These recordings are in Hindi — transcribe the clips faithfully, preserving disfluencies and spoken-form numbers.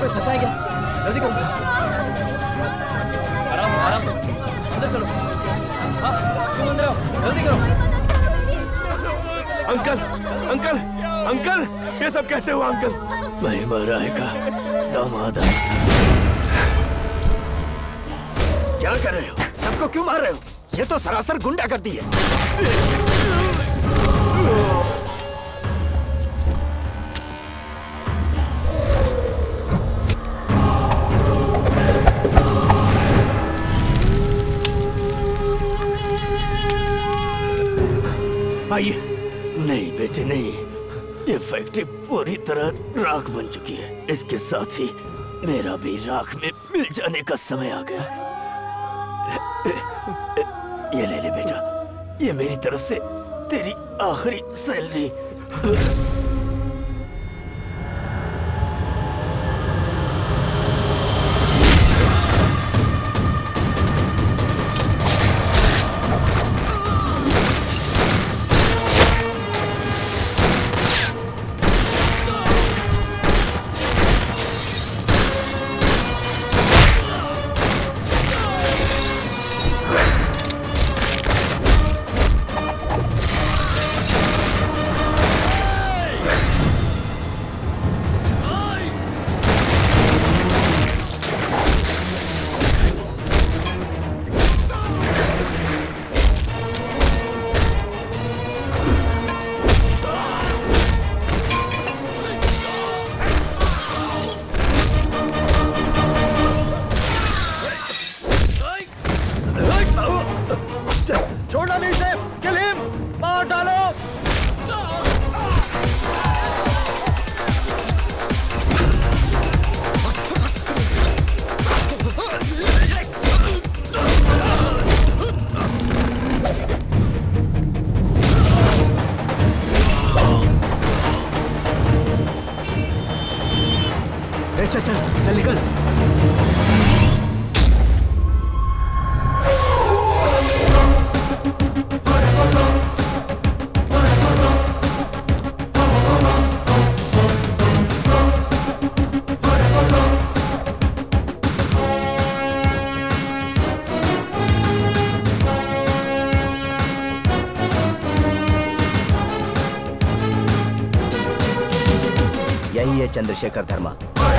कोई फंसा है क्या? जल्दी करो। आराम से आराम से अंदर चलो। हाँ तुम अंदर आओ, जल्दी करो। अंकल अंकल अंकल, ये सब कैसे हुआ अंकल? महिमा राय का दामाद। क्या कर रहे हो? सबको क्यों मार रहे हो? ये तो सरासर गुंडागर्दी है। आइए। नहीं बेटे नहीं, ये फैक्ट्री पूरी तरह राख बन चुकी है। इसके साथ ही मेरा भी राख में मिल जाने का समय आ गया। ये ले ले बेटा, ये मेरी तरफ से तेरी आखिरी सैलरी। चल चल चल निकल। यही है चंद्रशेखर धर्मा।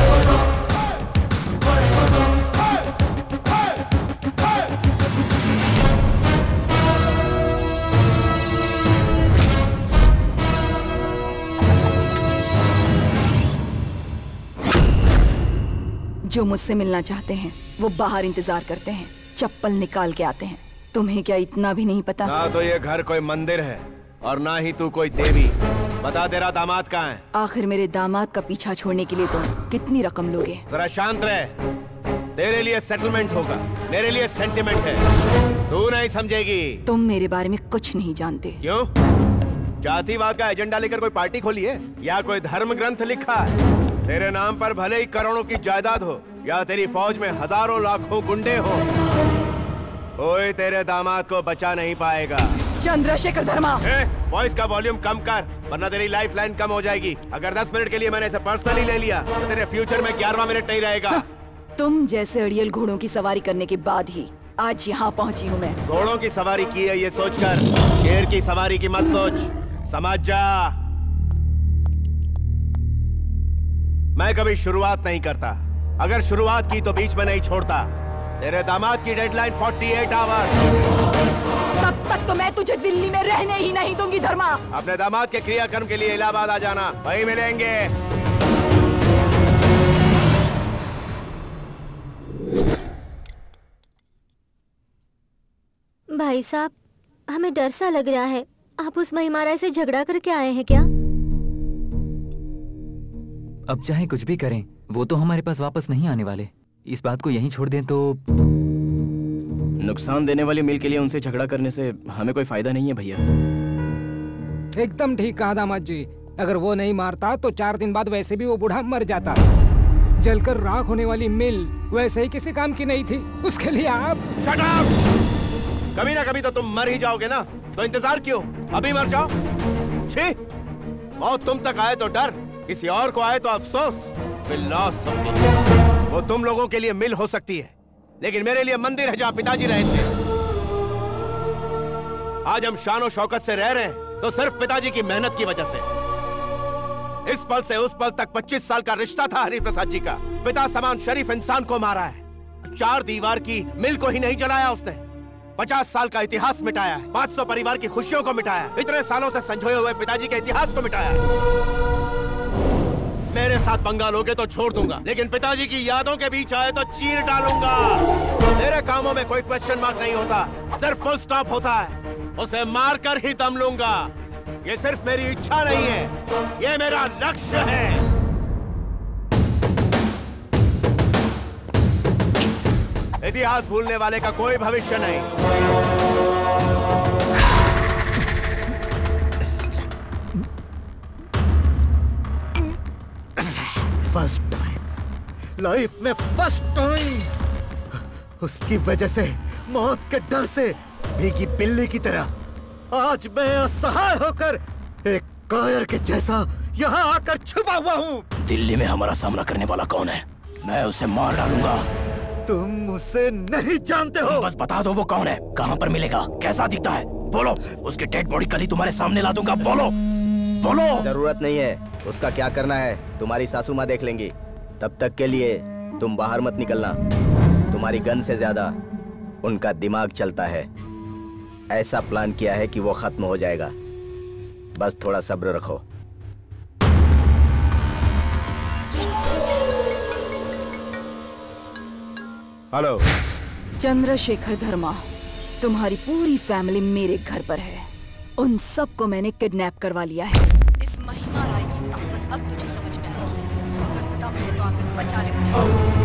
जो मुझसे मिलना चाहते हैं वो बाहर इंतजार करते हैं, चप्पल निकाल के आते हैं। तुम्हें क्या इतना भी नहीं पता? ना तो ये घर कोई मंदिर है और ना ही तू कोई देवी। बता तेरा दामाद कहाँ है? आखिर मेरे दामाद का पीछा छोड़ने के लिए तुम कितनी रकम लोगे? जरा शांत रहे। तेरे लिए सेटलमेंट होगा, मेरे लिए सेंटिमेंट है। तू नहीं समझेगी। तुम मेरे बारे में कुछ नहीं जानते। क्यों? जातिवाद का एजेंडा लेकर कोई पार्टी खोली है या कोई धर्म ग्रंथ लिखा है? तेरे नाम पर भले ही करोड़ों की जायदाद हो या तेरी फौज में हजारों लाखों गुंडे हो, कोई तेरे दामाद को बचा नहीं पाएगा। चंद्रशेखर धर्मा, वॉइस का वॉल्यूम कम कर वरना तेरी लाइफ लाइन कम हो जाएगी। अगर दस मिनट के लिए मैंने इसे पर्सनली ले लिया तो तेरे फ्यूचर में ग्यारहवां मिनट नहीं रहेगा। तुम जैसे अड़ियल घोड़ों की सवारी करने के बाद ही आज यहाँ पहुँची हूँ मैं। घोड़ों की सवारी की है ये सोचकर शेर की सवारी की मत सोच, समझ जा। मैं कभी शुरुआत नहीं करता, अगर शुरुआत की तो बीच में नहीं छोड़ता। तेरे दामाद की डेडलाइन अड़तालीस आवर्स। तब तक तो मैं तुझे दिल्ली में रहने ही नहीं दूंगी धर्मा। अपने दामाद के क्रियाक्रम के लिए इलाहाबाद आ जाना, वहीं मिलेंगे। भाई साहब, हमें डर सा लग रहा है। आप उस महिमा राय से झगड़ा करके आए हैं क्या? अब चाहे कुछ भी करें, वो तो हमारे पास वापस नहीं आने वाले। इस बात को यहीं छोड़ दें तो नुकसान देने वाली मिल के लिए उनसे झगड़ा करने से हमें कोई फायदा नहीं है भैया। एकदम ठीक कहा दामाद जी। अगर वो नहीं मारता तो चार दिन बाद वैसे भी वो बूढ़ा मर जाता। जलकर राख होने वाली मिल वैसे ही किसी काम की नहीं थी, उसके लिए आप शट अप! कभी ना कभी तो तुम मर ही जाओगे ना, तो इंतजार क्यों? अभी मर जाओ। छी! मौत तुम तक आए तो डर, किसी और को आए तो अफसोस। फिलॉसफी। वो तुम लोगों के लिए मिल हो सकती है, लेकिन मेरे लिए मंदिर है जहां पिताजी रहे थे। आज हम शान और शौकत से रह रहे हैं तो सिर्फ पिताजी की मेहनत की वजह से। इस पल से उस पल तक पच्चीस साल का रिश्ता था हरिप्रसाद जी का। पिता समान शरीफ इंसान को मारा है। चार दीवार की मिल को ही नहीं जलाया उसने, पचास साल का इतिहास मिटाया है, पाँच सौ परिवार की खुशियों को मिटाया है, इतने सालों से संजोए हुए पिताजी के इतिहास को मिटाया है। मेरे साथ पंगा लोगे तो छोड़ दूंगा, लेकिन पिताजी की यादों के बीच आए तो चीर डालूंगा। मेरे कामों में कोई क्वेश्चन मार्क नहीं होता, सिर्फ फुल स्टॉप होता है। उसे मार कर ही दम लूंगा। ये सिर्फ मेरी इच्छा नहीं है, ये मेरा लक्ष्य है। इतिहास भूलने वाले का कोई भविष्य नहीं। फर्स्ट टाइम लाइफ में, फर्स्ट टाइम उसकी वजह से, मौत के डर से भीगी बिल्ली की तरह आज मैं असहाय होकर एक कायर के जैसा यहाँ आकर छुपा हुआ हूँ। दिल्ली में हमारा सामना करने वाला कौन है? मैं उसे मार डालूंगा। तुम उसे नहीं जानते हो। बस बता दो वो कौन है, कहाँ पर मिलेगा, कैसा दिखता है, बोलो। उसकी डेड बॉडी कल ही तुम्हारे सामने ला दूंगा। बोलो बोलो। जरूरत नहीं है, उसका क्या करना है तुम्हारी सासू माँ देख लेंगी। तब तक के लिए तुम बाहर मत निकलना। तुम्हारी गन से ज्यादा उनका दिमाग चलता है। ऐसा प्लान किया है कि वो खत्म हो जाएगा। बस थोड़ा सब्र रखो। हेलो चंद्रशेखर धर्मा, तुम्हारी पूरी फैमिली मेरे घर पर है। उन सबको मैंने किडनैप करवा लिया है। इस महिमा राय की ताकत अब तुझे समझ में आएगी। अगर दम है तो आकर बचा ले मुझे।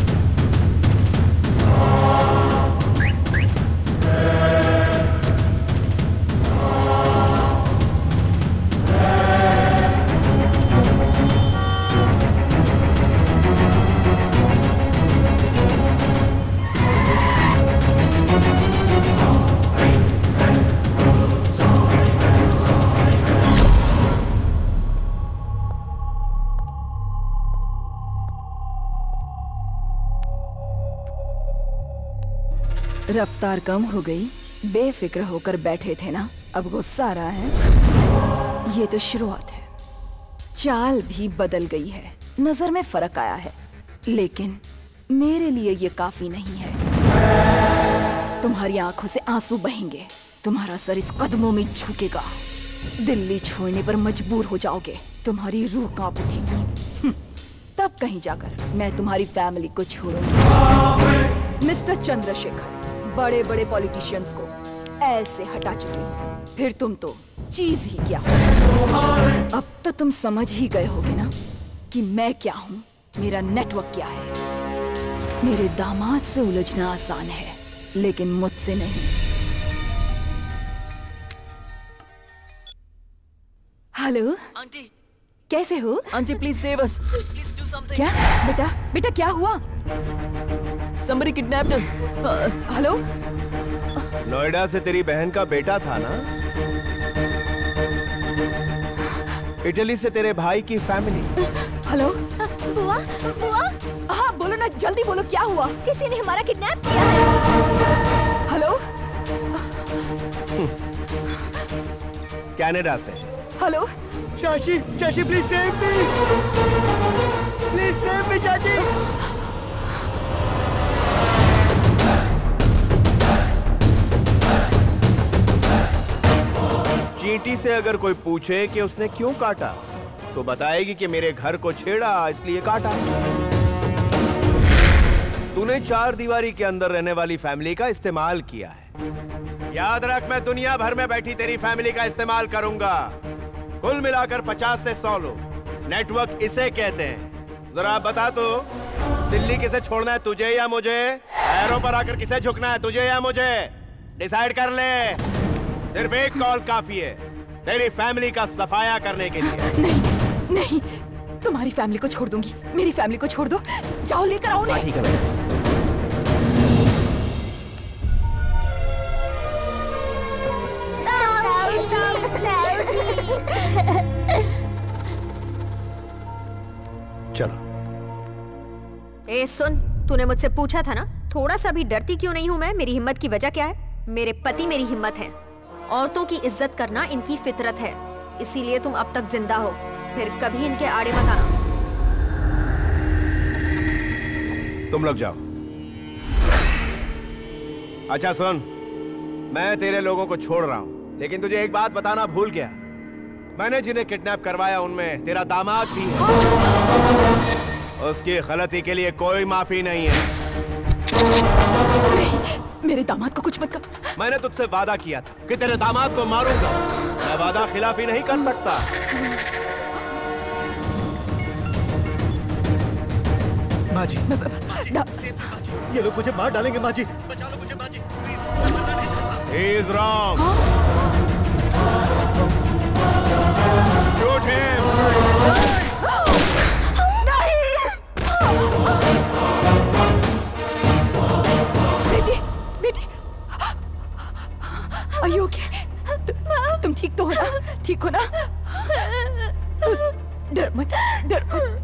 रफ्तार कम हो गई, बेफिक्र होकर बैठे थे ना, अब गुस्सा आ रहा है। ये तो शुरुआत है, चाल भी बदल गई है, नजर में फर्क आया है, लेकिन मेरे लिए ये काफी नहीं है। तुम्हारी आंखों से आंसू बहेंगे, तुम्हारा सर इस कदमों में झुकेगा, दिल्ली छोड़ने पर मजबूर हो जाओगे, तुम्हारी रूह कांप उठेगी। तब कहीं जाकर मैं तुम्हारी फैमिली को छोड़ूंगी। मिस्टर चंद्रशेखर, बड़े बड़े पॉलिटिशियंस को ऐसे हटा चुकी हूँ, फिर तुम तो चीज ही क्या हो। अब तो तुम समझ ही गए होगे ना कि मैं क्या हूँ, मेरा नेटवर्क क्या है। मेरे दामाद से उलझना आसान है, लेकिन मुझसे नहीं। हेलो आंटी, कैसे हो? Aunty please save us. Please do something. क्या बेटा बेटा क्या हुआ? Somebody kidnapped us. Hello, Noida से तेरी बहन का बेटा था ना? इटली से तेरे भाई की फैमिली। हेलो बुआ बुआ, हाँ बोलो ना, जल्दी बोलो, क्या हुआ? किसी ने हमारा किडनैप किया है। हेलो कनाडा से। हेलो चाची, चाची please save me, please save me चाची। चींटी से अगर कोई पूछे कि उसने क्यों काटा, तो बताएगी कि मेरे घर को छेड़ा इसलिए काटा। तूने चार दीवारी के अंदर रहने वाली फैमिली का इस्तेमाल किया है। याद रख, मैं दुनिया भर में बैठी तेरी फैमिली का इस्तेमाल करूंगा। कुल मिलाकर पचास से सौ लोग। नेटवर्क इसे कहते हैं। जरा बता तो, दिल्ली किसे छोड़ना है, तुझे या मुझे? पैरों पर आकर किसे झुकना है, तुझे या मुझे? डिसाइड कर ले। सिर्फ एक कॉल काफी है तेरी फैमिली का सफाया करने के लिए। नहीं नहीं, तुम्हारी फैमिली को छोड़ दूंगी, मेरी फैमिली को छोड़ दो, जाओ लेकर आओ। हाँ ठीक है बेटा। चलो ए सुन, तूने मुझसे पूछा था ना, थोड़ा सा भी डरती क्यों नहीं हूँ मैं? मेरी हिम्मत की वजह क्या है? मेरे पति मेरी हिम्मत है। औरतों की इज्जत करना इनकी फितरत है, इसीलिए तुम अब तक जिंदा हो। फिर कभी इनके आड़े मत आना। तुम लोग जाओ। अच्छा सुन, मैं तेरे लोगों को छोड़ रहा हूं, लेकिन तुझे एक बात बताना भूल गया। मैंने जिन्हें किडनैप करवाया उनमें तेरा दामाद भी है। उसकी गलती के लिए कोई माफी नहीं है। नहीं, मेरे दामाद को कुछ मत कर। मैंने तुझसे वादा किया था कि तेरे दामाद को मारूंगा। मैं वादा खिलाफी नहीं कर सकता। माँ जी, ये लोग मुझे मार डालेंगे। माँ जी, बचा लो मुझे माँ जी, प्लीज, मैं मरना नहीं चाहता। He is wrong. Shoot him. बेटी, बेटी, Are you okay? तुम ठीक तो हो ना? ठीक हो ना? डर मत, डर मत।